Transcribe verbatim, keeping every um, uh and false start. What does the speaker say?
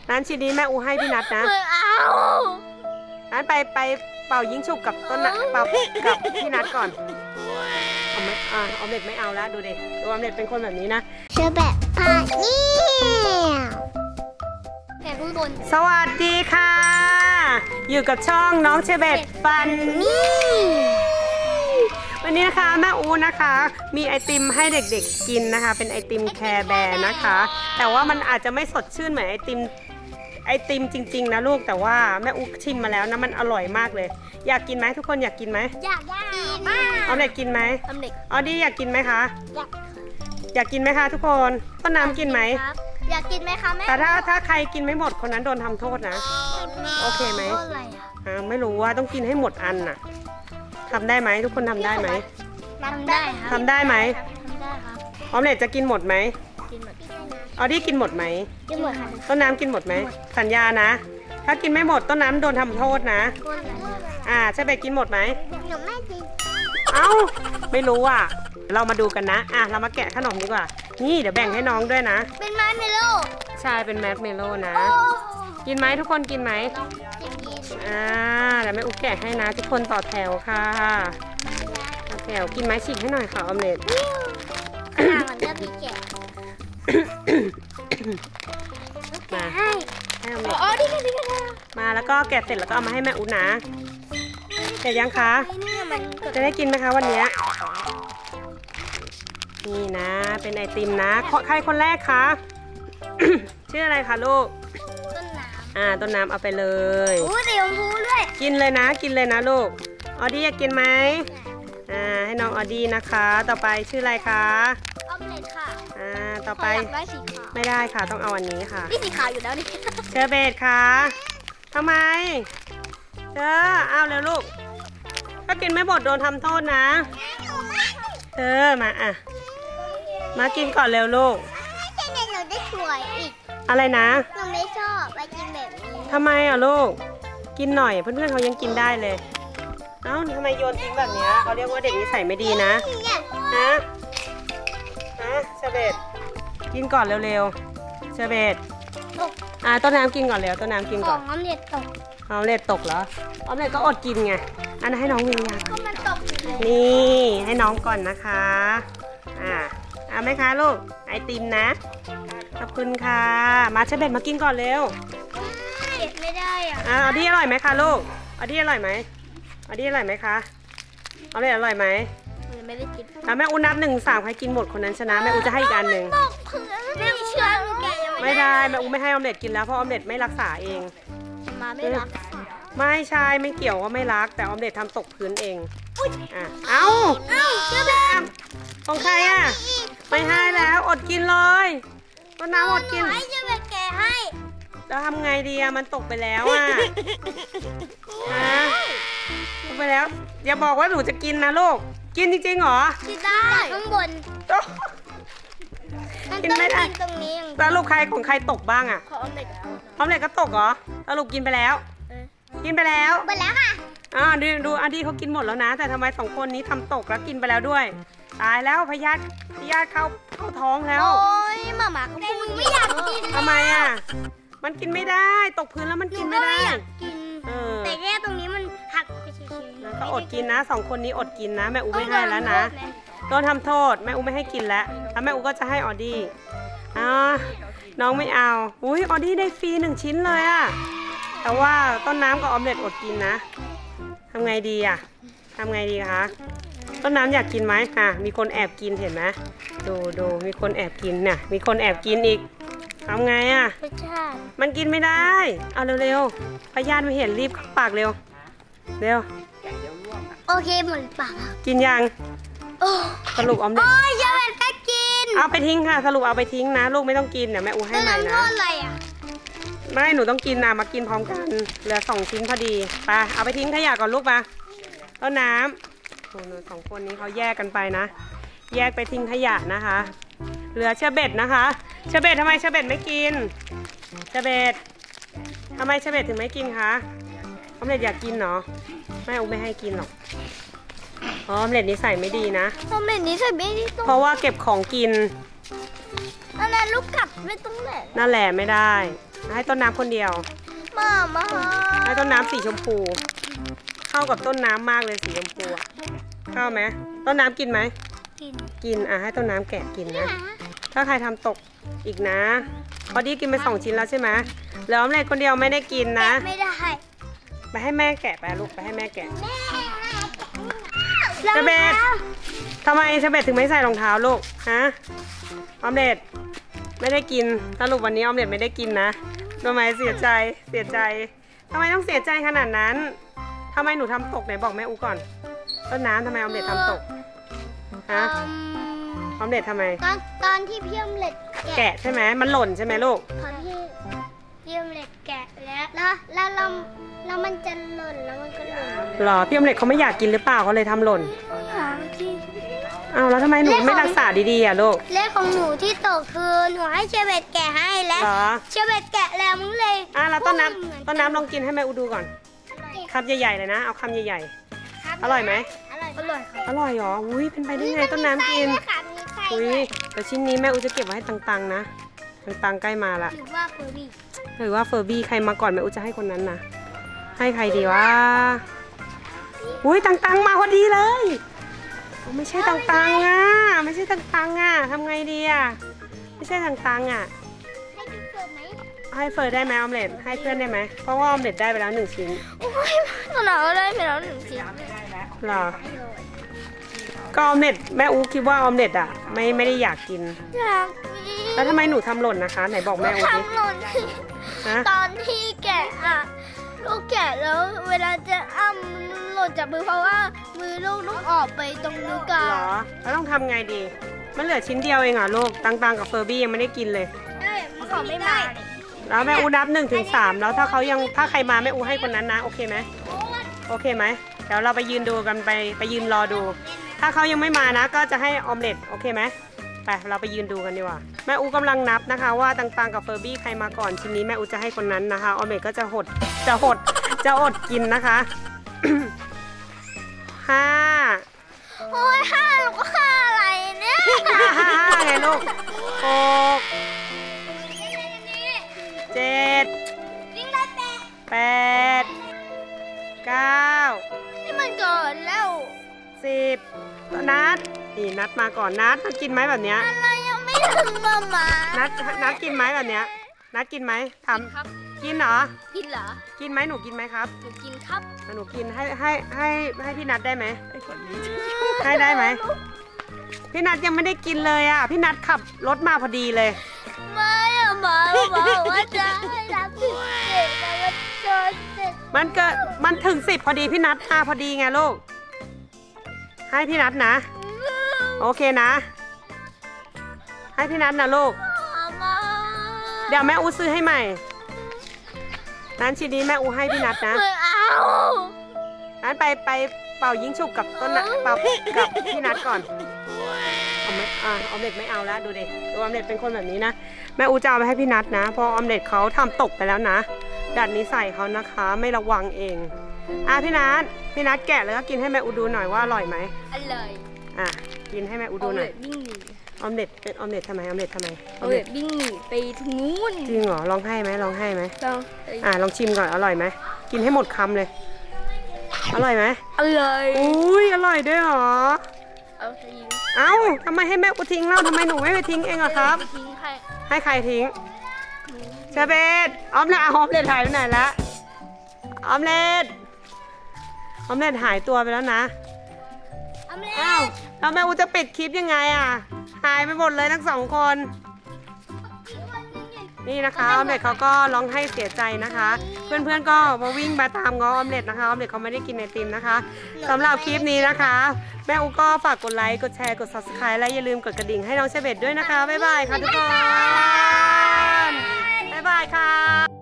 นั้นชิ้นนี้แม่อูให้พี่นัทนะนั้นไปไปเป่ายิงฉุกกับต้นเป่ากับพี่นัทก่อนออมเล็ตอ่าออมเล็ตไม่เอาแล้วดูดิดูออมเล็ตเป็นคนแบบนี้นะเชอแบบพาเนี่ยแกพูดบนสวัสดีค่ะอยู่กับช่องน้องเชอแบบฟันนี่วันนี้นะคะแม่อูนะคะมีไอติมให้เด็กๆกินนะคะเป็นไอติมแคร์แบร์นะคะแต่ว่ามันอาจจะไม่สดชื่นเหมือนไอติมไอติมจริงๆนะลูกแต่ว่าแม่อูชิมมาแล้วนะมันอร่อยมากเลยอยากกินไหมทุกคนอยากกินไหมอยากกินมากเอาเด็กกินไหมเอาเด็กอ๋อดีอยากกินไหมคะอยากอยากกินไหมคะทุกคนต้นน้ำกินไหมอยากกินไหมคะแม่แต่ถ้าถ้าใครกินไม่หมดคนนั้นโดนทำโทษนะโอเคไหมอ่าไม่รู้ว่าต้องกินให้หมดอันน่ะทำได้ไหมทุกคนทำได้ไหมทำได้ทำได้ไหมทำได้ครับออมเล็ตจะกินหมดไหมกินหมดออดี้กินหมดไหมกินหมดค่ะต้นน้ำกินหมดไหมสัญญานะถ้ากินไม่หมดต้นน้ำโดนทำโทษนะอ่าใช่เบกกินหมดไหมหนูไม่กินเอ้าไม่รู้อ่ะเรามาดูกันนะอ่ะเรามาแกะขนมดีกว่านี่เดี๋ยวแบ่งให้น้องด้วยนะเป็นมาร์ชเมลโล่ใช่เป็นแมสเมลโล่นะกินไหมทุกคนกินไหมอ่าเดี๋ยวแม่อุ๊กแกะให้นะทุกคนต่อแถวค่ะต่อแถวกินไหมฉีกให้หน่อยค่ะออมเล็ตมันจะมีแกะมาให้ให้ออมเล็ตอ๋อดีกันดีกันมาแล้วก็แกะเสร็จแล้วก็เอามาให้แม่อุ๊กนะแกะยังคะจะได้กินไหมคะวันนี้นี่นะเป็นไอติมนะใครคนแรกคะ ชื่ออะไรคะลูกต้นน้ำอ่าต้นน้ำเอาไปเลยโอ้เดี๋ยวพูด้วยกินเลยนะกินเลยนะลูกออดี้อยากกินไหมอ่าให้น้องออดี้นะคะต่อไปชื่ออะไรคะออมเล็ตค่ะอ่าต่อไปไม่ได้ค่ะต้องเอาอันนี้ค่ะนี่สีขาวอยู่แล้วนี่เชอร์เบตค่ะทำไมเธอเอาเร็วลูกถ้ากินไม่หมดโดนทำโทษนะเธอมาอ่ะมากินก่อนเร็วลูกไม่ใช่เนี่ยหนูได้สวยอีกอะไรนะหนูไม่ชอบไปกินแบบนี้ทำไมอ่ะลูกกินหน่อยเพื่อนๆเขายังกินได้เลยเอ้าทำไมโยนทิ้งแบบนี้เขาเรียกว่าเด็กนิสัยไม่ดีนะฮะฮะเชอร์เบตกินก่อนเร็วๆเชอร์เบตอ่ะต้นน้ำกินก่อนเร็วต้นน้ำกินก่อนออมเล็ตตกออมเล็ตตกเหรอออมเล็ตก็อดกินไงอันนั้นให้น้องวิงยังก็มันตกนี่ให้น้องก่อนนะคะอ่าเอาไหมคะลูกไอติมนะขอบคุณค่ะมาเชอร์เบตมากินก่อนเร็วไม่ได้อ่ะอ่าออดี้อร่อยไหมคะลูกออดี้อร่อยไหมออดี้อร่อยไหมคะออดี้อร่อยไหมไม่ได้กินอ่ะแม่อูนับหนึ่งสามใครกินหมดคนนั้นชนะแม่อูจะให้อีกอันหนึ่งไม่เชื่อแกยังไม่ได้แม่อูไม่ให้ออมเล็ตกินแล้วเพราะออมเล็ตไม่รักษาเองมาไม่รักไม่ใช่ไม่เกี่ยวว่าไม่รักแต่ออมเล็ตทำตกพื้นเองอ่ะเอ้าเอ้าเชื่อแบบของใครอ่ะไม่ให้แล้วอดกินเลยต้นน้ำอดกินให้เชื่อแบบแกให้แล้วทำไงดีอะมันตกไปแล้วอ่ะฮะตกไปแล้วอย่าบอกว่าหนูจะกินนะลูกกินจริงๆเหรอกินได้ข้างบนกินไม่ได้ตรงนี้แล้วลูกใครของใครตกบ้างอ่ะของออมเล็ตออมเล็ตก็ตกเหรอสรุปกินไปแล้วกินไปแล้วไปแล้วค่ะอ่าดูดูอันที่เขากินหมดแล้วนะแต่ทำไมสองคนนี้ทำตกแล้วกินไปแล้วด้วยตายแล้วพยาธิพยาธิเข้าเข้าท้องแล้วโอ้ยหมาหมาเขาพูดไม่อยากกินทำไมอ่ะมันกินไม่ได้ตกพื้นแล้วมันกินไม่ได้กินแต่แค่ตรงนี้มันหักไปเฉยๆก็อดกินนะสองคนนี้อดกินนะแม่อูไม่ให้แล้วนะโดนทำโทษแม่อูไม่ให้กินแล้วแล้วแม่อูก็จะให้ออดี้อ่าน้องไม่เอาอุ้ยออดี้ได้ฟรีหนึ่งชิ้นเลยอ่ะแต่ว่าต้นน้ำกับออมเล็ตอดกินนะทำไงดีอ่ะทำไงดีคะต้นน้ำอยากกินไหมอ่ะมีคนแอบกินเห็นไหมดูดูมีคนแอบกินเนี่ยมีคนแอบกินอีกทำไงอ่ะมันกินไม่ได้เอาเร็วๆพยาธิไม่เห็นรีบเข้าปากเร็วเร็วโอเคหมดปากกินยังสรุปออมเล็ตโอ้ยอย่าเป็นแป๊กกินเอาไปทิ้งค่ะสรุปเอาไปทิ้งนะลูกไม่ต้องกินเดี๋ยวแม่อูให้ใหม่นะอะไรอ่ะไม่หนูต้องกินนะมากินพร้อมกันเหลือสองชิ้นพอดีไปเอาไปทิ้งขยะก่อนลูกปะต้นน้ำโอ้หนูสองคนนี้เขาแยกกันไปนะแยกไปทิ้งขยะนะคะเหลือเชอร์เบตนะคะเชอร์เบตทำไมเชอร์เบตไม่กินเชอร์เบตทำไมเชอร์เบตถึงไม่กินคะออมเล็ตอยากกินเนาะแม่อูไม่ให้กินหรอกออมเล็ตนิสัยไม่ดีนะออมเล็ตนิสัยไม่ดีเพราะว่าเก็บของกินนั่นแหละลูกกัดไม่ต้องแหละนั่นแหละไม่ได้ให้ต้นน้ำคนเดียวมามาให้ต้นน้ำสีชมพู เข้ากับต้นน้ำมากเลยสีชมพูอะเข้าไหมต้นน้ำกินไหมกินกินอ่ะให้ต้นน้ำแกะกินนะ ถ้าใครทำตกอีกนะพอดีกินไปสองชิ้นแล้วใช่ไหมแล้วออมเล็ตคนเดียวไม่ได้กินนะไม่ได้ไปให้แม่แกะไปลูกไปให้แม่แกะแม่เชเบตทำไมเชเบตถึงไม่ใส่รองเท้าลูกฮะออมเล็ตไม่ได้กินสรุปวันนี้ออมเล็ตไม่ได้กินนะทำไมเสียใจเสียใจทำไมต้องเสียใจขนาดนั้นทำไมหนูทำตกไหนบอกแม่อูก่อนต้นน้ำทำไมออมเล็ตทำตกฮะออมเล็ตทำไมตอนตอนที่พี่อมเล็ตแกะใช่ไหมมันหล่นใช่ไหมลูกตอนที่พี่อมเล็ตแกะแล้วแล้วแล้วเราแล้วมันจะหล่นแล้วมันก็หล่นหรอพี่ออมเล็ตเขาไม่อยากกินหรือเปล่าเขาเลยทำหล่นที่อ้าวแล้วทำไมหนูไม่รักษาดีๆอ่ะลูกเลขของหนูที่ตกคือหนูให้เชเบตแกะให้แล้วเหรอเชเบตแกะแล้วมึงเลยอ่ะแล้วต้นน้ำต้นน้ำลองกินให้แม่อูดูก่อนคำใหญ่ๆเลยนะเอาคำใหญ่ๆอร่อยไหมอร่อยอร่อยครับอร่อยเหรออุ้ยเป็นไปได้ไงต้นน้ำกินมีไส้ด้วยค่ะมีไส้อุ้ด้วย ยแต่ชิ้นนี้แม่อูจะเก็บไว้ให้ตังๆนะตังๆใกล้มาละหรือว่าเฟอร์บี้หรือว่าเฟอร์บี้ใครมาก่อนแม่อูจะให้คนนั้นนะให้ใครดีวะอุ้ยตังๆมาพอดีเลยไม่ใช่ตังๆอ่ะไม่ใช่ตังๆอ่ะทำไงดีอ่ะไม่ใช่ตังๆอ่ะให้ดูเฟิร์ไหมให้เฟิร์ได้ไหมออมเล็ตให้เพื่อนได้ไหมเพราะว่าออมเล็ตได้ไปแล้วหนึ่งชิ้นโอ้ยตัวหนาวได้ไปแล้วหนึ่งชิ้นหรอก็ออมเล็ตแม่อูคิดว่าออมเล็ตอ่ะไม่ไม่ได้อยากกินอยากกินแล้วทำไมหนูทำหล่นนะคะ ไหนบอกแม่อูดิทำหล่นฮะตอนที่แกะอะลูกแกะแล้วเวลาจะอ้ำหล่นจากมือเพราะว่ามือลูกลูกออกไปตรงนิ้วกลาเหรง อแล้วต้องทำไงดี มันเหลือชิ้นเดียวเองเหรอลูกตังๆกับเฟอร์บี้ยังไม่ได้กินเลยได้มันขอไม่มาแล้วแม่อูนับหนึ่งถึงสามแล้วถ้าเขายังถ้าใครมาแม่อูให้คนนั้นนะโอเคไหมโอเคไหมเดี๋ยวเราไปยืนดูกันไปไปยืนรอดู ถ้าเขายังไม่มานะก็จะให้ออมเล็ตโอเคไหมไปเราไปยืนดูกันดีกว่าแม่อูกำลังนับนะคะว่าต่างๆกับเฟอร์บี้ใครมาก่อนชิ้นนี้แม่อูจะให้คนนั้นนะคะออมเล็ตก็จะหดจะหดจะอดกินนะคะ ห้าโอ้ยห้าลูกห้าอะไรเนี่ยห้าห้าห้าไงลูกหกเจ็ดวิ่งได้แปดแปดเก้านี่มันเกินแล้วสิบนัดนี่นัดมาก่อนนัดกินไหมแบบเนี้ยอะไรยังไม่ถึงมามานัดนัดกินไหมแบบเนี้ยนัดกินไหมทครับำกินเหรอกินเหรอกินไหมหนูกินไหมครับหนูกินครับอ่ะหนูกินให้ให้ให้ให้พี่นัดได้ไหมให้ได้ไหมพี่นัดยังไม่ได้กินเลยอ่ะพี่นัดขับรถมาพอดีเลยไม่อะหมาบอกว่าจะให้รับผิดเด็กแต่ว่าเกินเสร็จมันเกิดมันถึงสิบพอดีพี่นัดมาพอดีไงลูกให้พี่นัดนะ โอเคนะ ให้พี่นัดนะลูกมาเดี๋ยวแม่อูซื้อให้ใหม่นั้นชิ้นนี้แม่อูให้พี่นัดนะไม่เอานั้นไปไปเป่ายิงฉุบกับต้นนะเป่ากับพี่นัดก่อนเอาไหมอ่าออมเล็ตไม่เอาแล้วดูดิดูออมเล็ตเป็นคนแบบนี้นะแม่อูจะเอาไปให้พี่นัดนะเพราะออมเล็ตเขาทำตกไปแล้วนะดัดนิสัยเขานะคะไม่ระวังเองอ่ะพี่นัดพี่นัดแกะแล้วก็กินให้แม่อูดูหน่อยว่าอร่อยไหมอร่อยอ่ะกินให้แม่อูดูหน่อยวิ่งหนีออมเล็ตเป็นออมเล็ตทำไมออมเล็ตทำไมเอาเลยวิ่งหนีไปทางนู้นจริงเหรอลองให้ไหมลองให้ไหมลองอ่ะลองชิมก่อนอร่อยไหมกินให้หมดคำเลย อร่อยไหมอร่อยอุ้ยอร่อยด้วยเหรอเอาไปยิงเอ้าทำไมให้แม่กูทิ้งเล่าทำไมหนูไม่ไปทิ้งเองอะครับไปทิ้งใครให้ใครทิ้งเชเบตออมเล็ตเอาออมเล็ตหายไปไหนละออมเล็ตออมเล็ตหายตัวไปแล้วนะเอาเลยอ้าวแล้วแม่อูจะปิดคลิปยังไงอะหายไปหมดเลยทั้งสองคนนี่นะคะออมเล็ตเขาก็ร้องให้เสียใจนะคะ เพื่อนๆก็มาวิ่งมาตามง้อออมเล็ตนะคะออมเล็ตเขาไม่ได้กินไอติมนะคะสำหรับคลิปนี้นะคะ แม่อูก็ฝากกดไลค์กดแชร์กด ซับสไครบ์ และอย่าลืมกดกระดิ่งให้น้องเชเบตด้วยนะคะบ๊ายบายค่ะทุกคนบ๊ายบายค่ะ